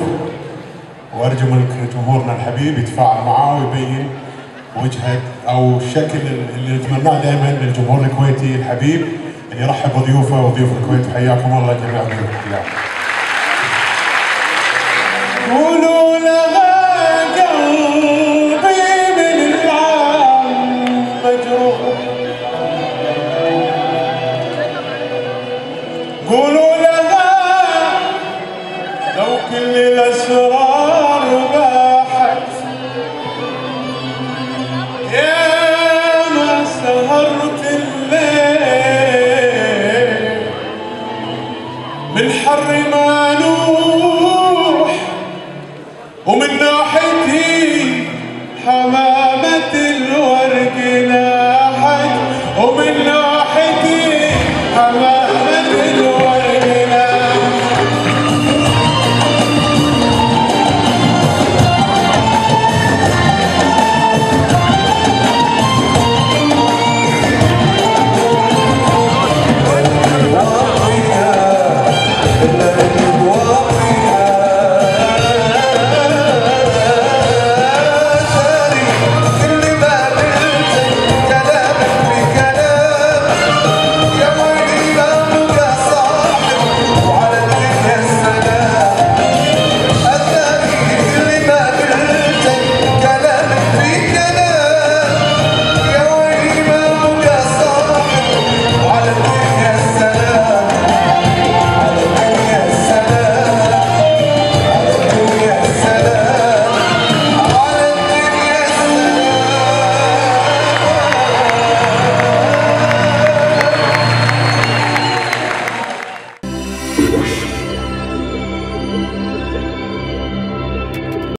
وارجو من جمهورنا الحبيب يتفاعل معاه ويبين وجهه او الشكل اللي نتمناه دائما للجمهور الكويتي الحبيب، ان يرحب بضيوفه وضيوف الكويت. حياكم الله جميع الضيوف. قولوا لها قلبي من العام مجروح، قولوا لها لو كل الاسرار